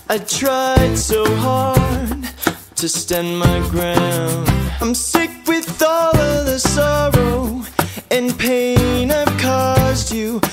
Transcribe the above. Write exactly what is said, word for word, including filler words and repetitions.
I tried so hard to stand my ground. I'm sick with all of the sorrow and pain I've caused you.